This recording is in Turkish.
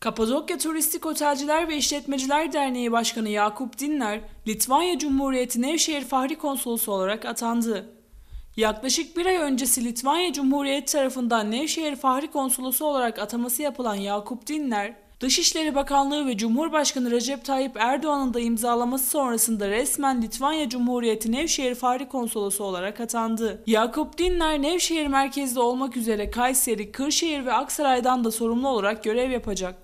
Kapadokya Turistik Otelciler ve İşletmeciler Derneği Başkanı Yakup Dinler, Litvanya Cumhuriyeti Nevşehir Fahri Konsolosu olarak atandı. Yaklaşık bir ay öncesi Litvanya Cumhuriyeti tarafından Nevşehir Fahri Konsolosu olarak ataması yapılan Yakup Dinler, Dışişleri Bakanlığı ve Cumhurbaşkanı Recep Tayyip Erdoğan'ın da imzalaması sonrasında resmen Litvanya Cumhuriyeti Nevşehir Fahri Konsolosu olarak atandı. Yakup Dinler, Nevşehir merkezli olmak üzere Kayseri, Kırşehir ve Aksaray'dan da sorumlu olarak görev yapacak.